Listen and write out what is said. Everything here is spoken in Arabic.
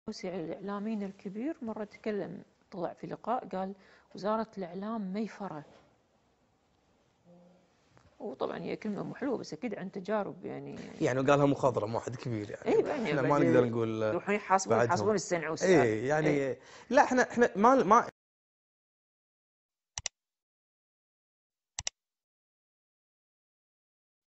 الإعلاميين الكبير مرة تكلم، طلع في لقاء قال وزارة الإعلام ميفرة. وطبعا هي كلمة مو حلوة بس أكيد عن تجارب يعني قالها مخضرم واحد كبير يعني. اي يعني احنا ما نقدر نقول يروحون يحاسبون بعدهم. السنع والسالم. اي يعني لا احنا ما